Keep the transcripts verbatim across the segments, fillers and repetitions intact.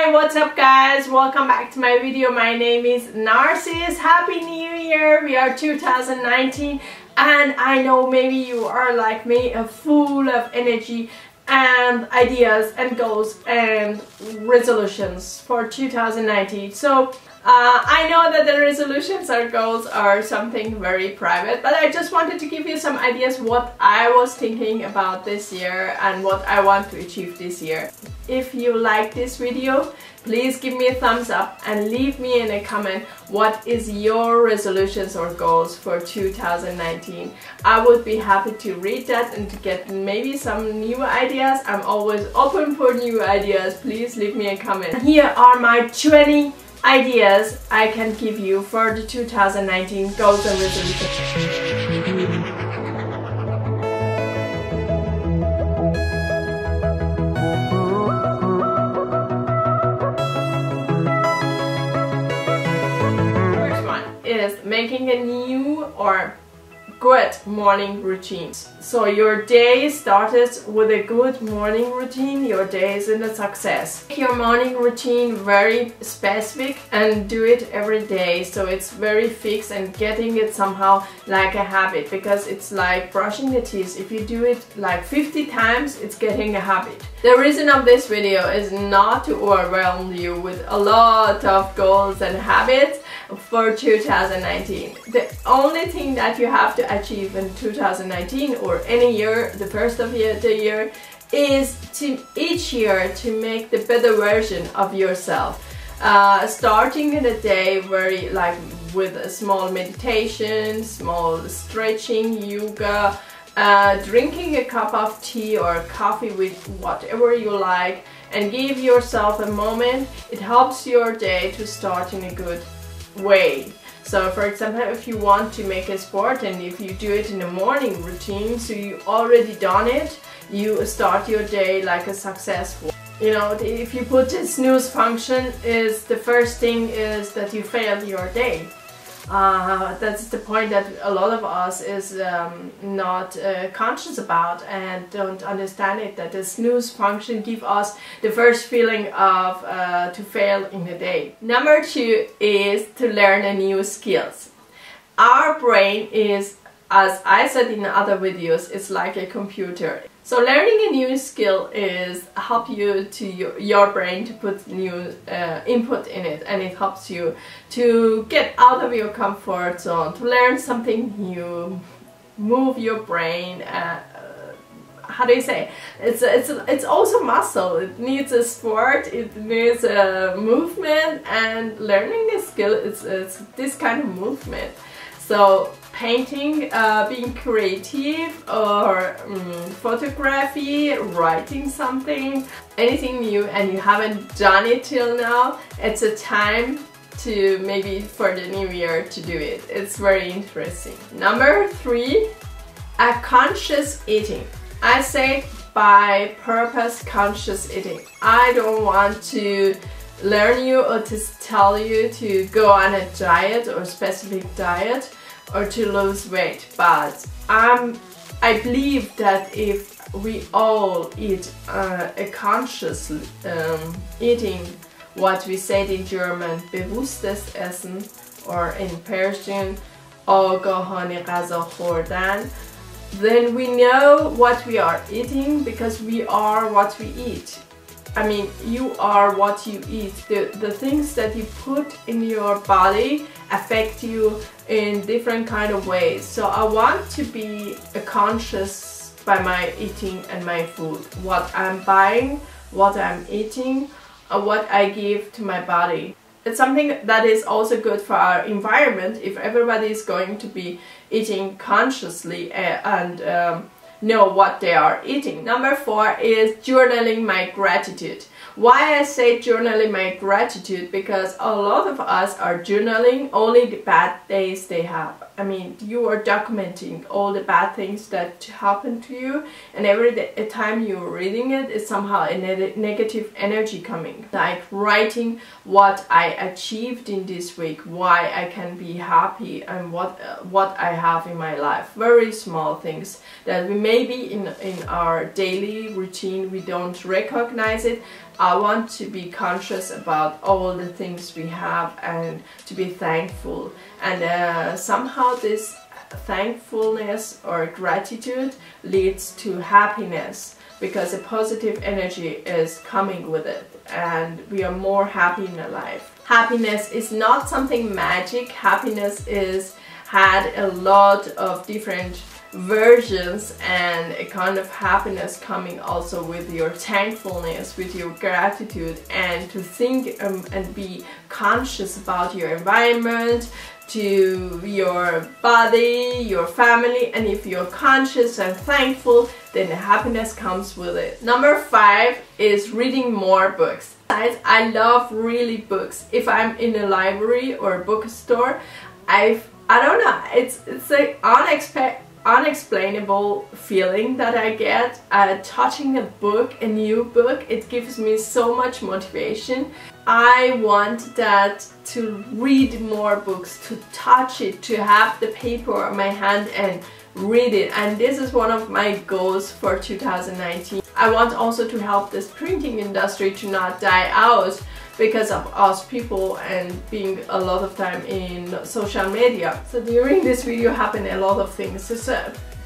Hi, what's up guys? Welcome back to my video. My name is Narcis. Happy New Year! We are two thousand nineteen and I know maybe you are like me, uh, full of energy and ideas and goals and resolutions for two thousand nineteen. So uh, I know that the resolutions or goals are something very private, but I just wanted to give you some ideas what I was thinking about this year and what I want to achieve this year. If you like this video, please give me a thumbs up and leave me in a comment what is your resolutions or goals for two thousand nineteen. I would be happy to read that and to get maybe some new ideas. I'm always open for new ideas. Please leave me a comment. Here are my twenty ideas I can give you for the two thousand nineteen goals and resolutions. Is making a new or good morning routine. So your day started with a good morning routine, your day is in a success. Make your morning routine very specific and do it every day, so it's very fixed and getting it somehow like a habit, because it's like brushing the teeth. If you do it like fifty times, it's getting a habit. The reason of this video is not to overwhelm you with a lot of goals and habits for two thousand nineteen. The only thing that you have to achieve in two thousand nineteen or any year, the first of year, the year, is to each year to make the better version of yourself. Uh, starting in a day very like with a small meditation, small stretching, yoga, uh, drinking a cup of tea or coffee with whatever you like, and give yourself a moment. It helps your day to start in a good way. So for example, if you want to make a sport and if you do it in the morning routine, so you already done it, you start your day like a successful. You know, if you put a snooze function, is the first thing is that you failed your day. Uh, that's the point that a lot of us is um, not uh, conscious about and don't understand it, that the snooze function gives us the first feeling of uh, to fail in the day. Number two is to learn a new skills. Our brain is, as I said in other videos, it's like a computer. So learning a new skill is help you to your, your brain to put new uh, input in it, and it helps you to get out of your comfort zone, to learn something new, move your brain. Uh, uh, how do you say? It's it's it's also muscle. It needs a sport. It needs a movement, and learning this skill is it's this kind of movement. So painting, uh, being creative, or um, photography, writing something, anything new and you haven't done it till now, it's a time to maybe for the new year to do it. It's very interesting. Number three, a conscious eating. I say by purpose conscious eating. I don't want to learn you or to tell you to go on a diet or specific diet or to lose weight, but um, I believe that if we all eat uh, a conscious um, eating, what we said in German, bewusstes Essen, or in Persian, آگاهانه غذا خوردن, then we know what we are eating because we are what we eat. I mean, you are what you eat. The, the things that you put in your body affect you in different kind of ways. So I want to be conscious by my eating and my food. What I'm buying, what I'm eating, uh, what I give to my body. It's something that is also good for our environment if everybody is going to be eating consciously and um, know what they are eating. Number four is journaling my gratitude. Why I say journaling my gratitude? Because a lot of us are journaling only the bad days they have. I mean, you are documenting all the bad things that happen to you, and every day, time you're reading it, is somehow a ne negative energy coming. Like writing what I achieved in this week, why I can be happy, and what uh, what I have in my life. Very small things that we maybe in in our daily routine we don't recognize it. I want to be conscious about all the things we have and to be thankful. And uh, somehow this thankfulness or gratitude leads to happiness, because a positive energy is coming with it and we are more happy in our life. Happiness is not something magic. Happiness is had a lot of different versions, and a kind of happiness coming also with your thankfulness, with your gratitude, and to think um, and be conscious about your environment, to your body, your family. And if you're conscious and thankful, then the happiness comes with it. Number five is reading more books. I love really books. If I'm in a library or a bookstore, I've I don't know, it's it's an unexpected unexplainable feeling that I get uh, touching a book, a new book. It gives me so much motivation. I want that to read more books, to touch it, to have the paper on my hand and read it. And this is one of my goals for two thousand nineteen. I want also to help this printing industry to not die out because of us people and being a lot of time in social media. So during this video happened a lot of things. So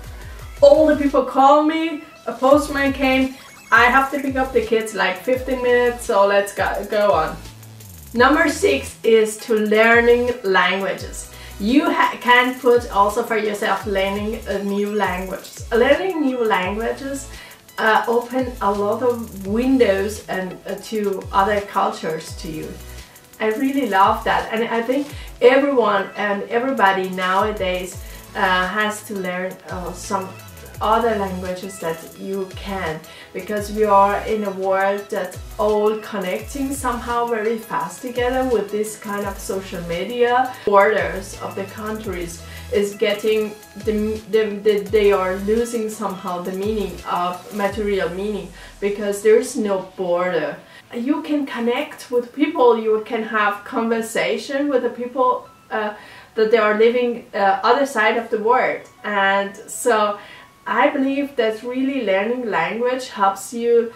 all the people call me, a postman came, I have to pick up the kids like fifteen minutes, so let's go, go on. Number six is to learning languages. You can put also for yourself learning a new language. Learning new languages Uh, open a lot of windows and uh, to other cultures to you. I really love that, and I think everyone and everybody nowadays uh, has to learn uh, some other languages that you can, because we are in a world that's all connecting somehow very fast together with this kind of social media. Borders of the countries is getting the, the, the they are losing somehow the meaning of material meaning, because there's no border. You can connect with people, you can have conversation with the people uh, that they are living uh, other side of the world. And so I believe that really learning language helps you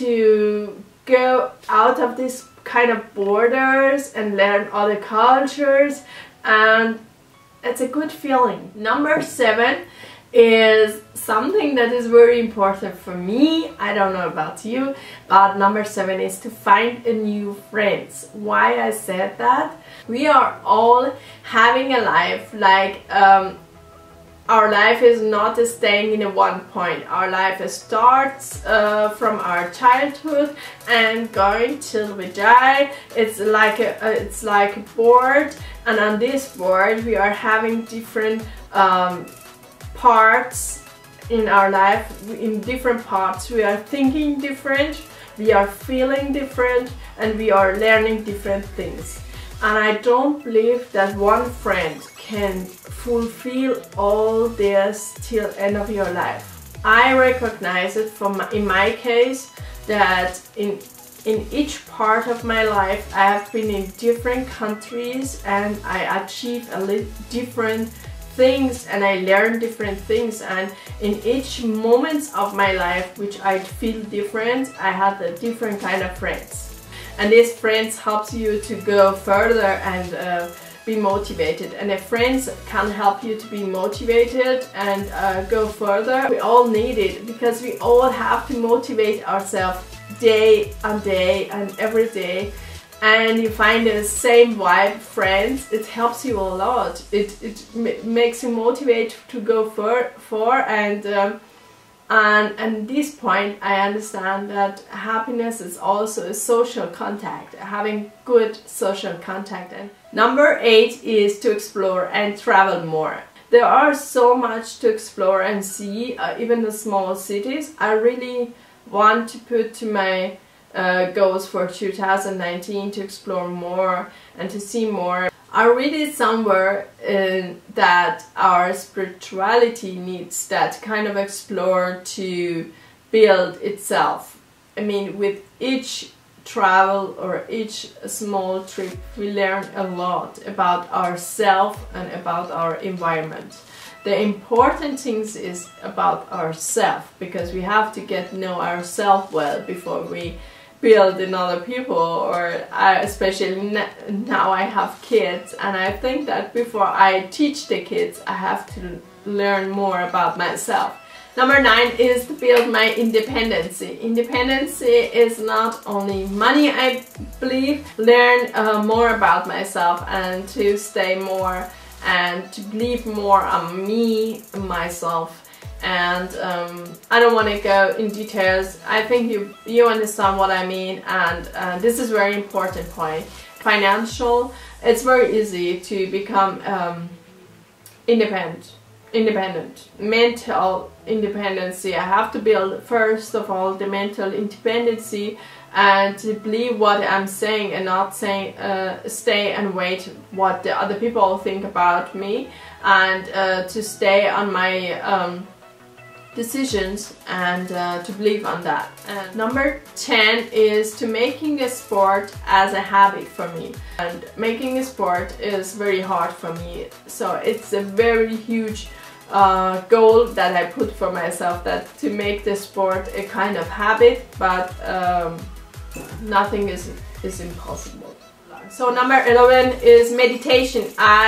to go out of this kind of borders and learn other cultures, and it's a good feeling. Number seven is something that is very important for me. I don't know about you, but number seven is to find a new friends. Why I said that? We are all having a life like um, our life is not staying in a one point. Our life starts uh, from our childhood and going till we die. It's like a, it's like a board, and on this board we are having different um, parts in our life. In different parts we are thinking different, we are feeling different, and we are learning different things. And I don't believe that one friend can fulfill all this till end of your life. I recognize it from in my case that in in each part of my life I have been in different countries and I achieved a little different things and I learned different things, and in each moment of my life which I feel different, I had a different kind of friends. And these friends helps you to go further and uh, be motivated, and if friends can help you to be motivated and uh, go further, we all need it, because we all have to motivate ourselves day on day and every day. And you find the same vibe friends, it helps you a lot. It, it makes you motivate to go for, for and um, And at this point I understand that happiness is also a social contact, having good social contact. And number eight is to explore and travel more. There are so much to explore and see, uh, even the small cities. I really want to put to my uh, goals for two thousand nineteen to explore more and to see more. I read it somewhere uh, that our spirituality needs that kind of explore to build itself. I mean, with each travel or each small trip we learn a lot about ourselves and about our environment. The important things is about ourselves, because we have to get to know ourselves well before we build in other people, or I, especially now I have kids, and I think that before I teach the kids I have to learn more about myself. Number nine is to build my independency. Independency is not only money, I believe. Learn uh, more about myself and to stay more and to believe more on me, myself. And um, I don't want to go in details. I think you you understand what I mean, and uh, this is a very important point. Financial, it's very easy to become um, independent. Independent. Mental independency. I have to build first of all the mental independency and to believe what I'm saying and not saying uh, stay and wait what the other people think about me, and uh, to stay on my um, decisions and uh, to believe on that. And number ten is to making a sport as a habit for me. And making a sport is very hard for me, so it's a very huge uh, goal that I put for myself, that to make the sport a kind of habit, but um, nothing is, is impossible. So number eleven is meditation.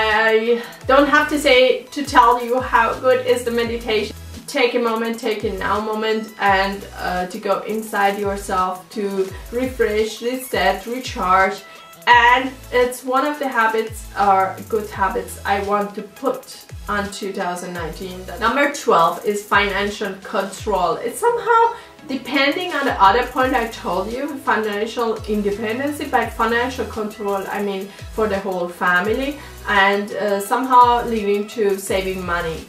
I don't have to say to tell you how good is the meditation. Take a moment, take a now moment, and uh, to go inside yourself, to refresh, reset, recharge. And it's one of the habits, or good habits, I want to put on two thousand nineteen. Number twelve is financial control. It's somehow depending on the other point I told you, financial independence, but financial control, I mean for the whole family, and uh, somehow leading to saving money.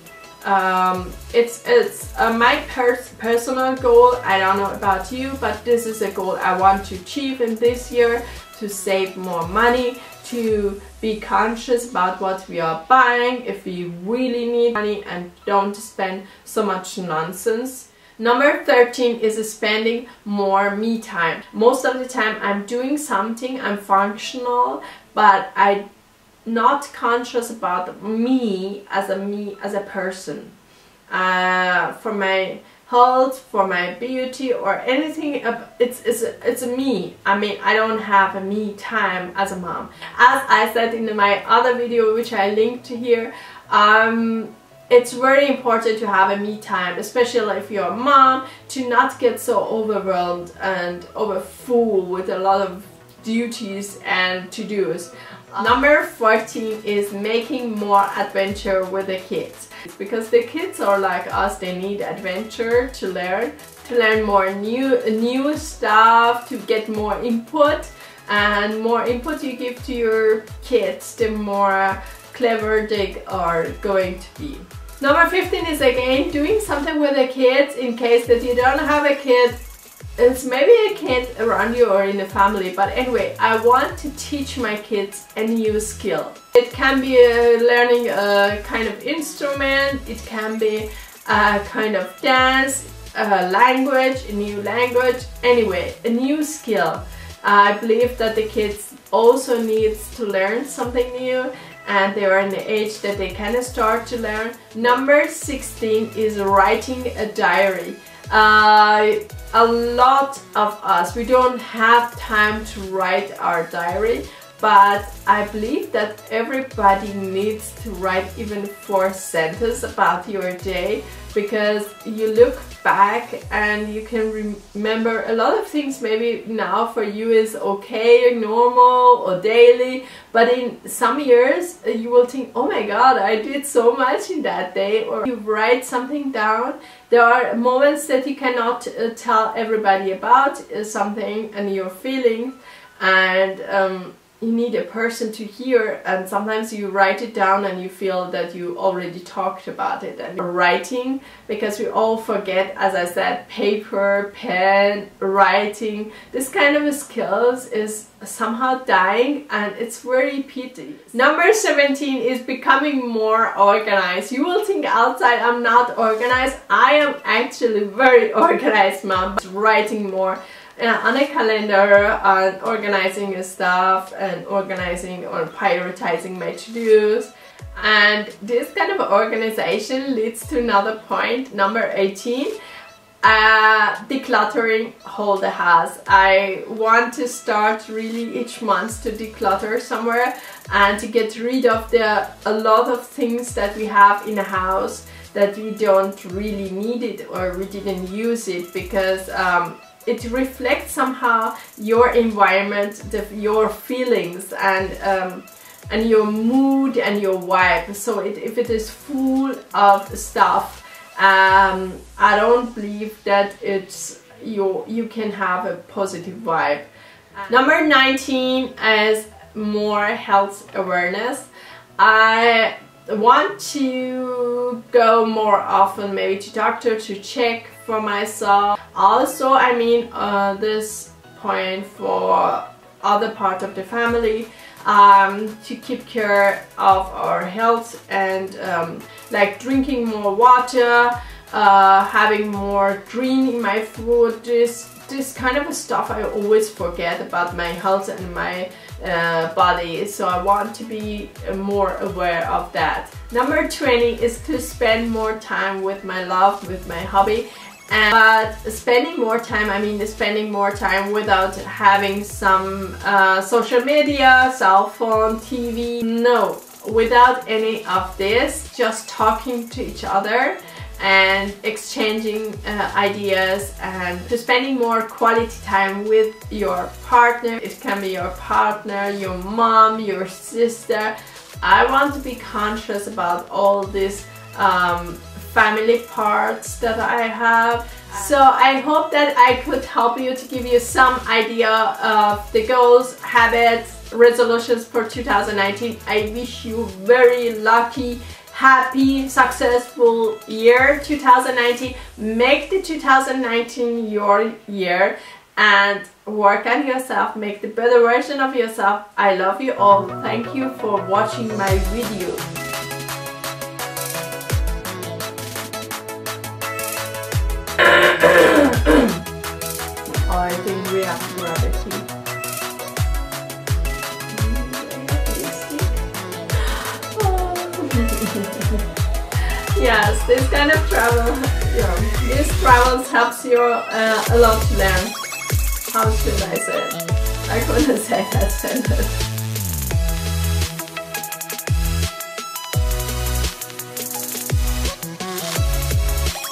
Um, it's it's uh, my pers personal goal. I don't know about you, but this is a goal I want to achieve in this year, to save more money, to be conscious about what we are buying, if we really need money, and don't spend so much nonsense. Number thirteen is spending more me time. Most of the time I'm doing something, I'm functional, but I not conscious about me as a me as a person, uh, for my health, for my beauty, or anything. It's it's it's a me. I mean, I don't have a me time as a mom. As I said in my other video, which I linked to here, um, it's very important to have a me time, especially if you're a mom, to not get so overwhelmed and overfull with a lot of duties and to-dos. Number fourteen is making more adventure with the kids, because the kids are like us, they need adventure to learn, to learn more new new stuff, to get more input, and more input you give to your kids, the more clever they are going to be. Number fifteen is again doing something with the kids, in case that you don't have a kid. It's maybe a kid around you or in the family, but anyway, I want to teach my kids a new skill. It can be uh, learning a kind of instrument, it can be a kind of dance, a language, a new language, anyway, a new skill. I believe that the kids also need to learn something new, and they are in the age that they can start to learn. Number sixteen is writing a diary. Uh, a lot of us, we don't have time to write our diary, but I believe that everybody needs to write even four sentences about your day, because you look back and you can remember a lot of things. Maybe now for you is okay, normal or daily, but in some years you will think, oh my god, I did so much in that day. Or you write something down. There are moments that you cannot uh, tell everybody about uh, something and your feelings, and um, you need a person to hear, and sometimes you write it down and you feel that you already talked about it. And writing, because we all forget, as I said, paper, pen, writing, this kind of skills is somehow dying, and it's very pity. Number seventeen is becoming more organized. You will think outside I'm not organized. I am actually very organized mom. Writing more Uh, on a calendar, on organizing stuff and organizing or prioritizing my to-dos. And this kind of organization leads to another point, number eighteen. Uh, decluttering whole the house. I want to start really each month to declutter somewhere and to get rid of the a lot of things that we have in the house that we don't really need it or we didn't use it, because um, it reflects somehow your environment, the, your feelings, and um, and your mood and your vibe. So it, if it is full of stuff, Um, I don't believe that it's you you can have a positive vibe. Number nineteen is more health awareness. I want to go more often maybe to doctor to check for myself. Also, I mean uh, this point for other part of the family, um, to keep care of our health, and um, like drinking more water, uh, having more green in my food. This this kind of stuff I always forget about my health and my uh, body, so I want to be more aware of that. Number twenty is to spend more time with my love, with my hobby. And, but spending more time, I mean spending more time without having some uh, social media, cell phone, T V, no, without any of this, just talking to each other and exchanging uh, ideas, and to spending more quality time with your partner. It can be your partner, your mom, your sister. I want to be conscious about all these um, family parts that I have. So I hope that I could help you to give you some idea of the goals, habits, resolutions for two thousand nineteen. I wish you very lucky, happy, successful year two thousand nineteen. Make the two thousand nineteen your year and work on yourself, make the better version of yourself. I love you all. Thank you for watching my video. Oh, I think we have to rub it here. Yes, this kind of travel, you know, these travels helps you uh, a lot to learn. How should I say it? I couldn't say that sentence.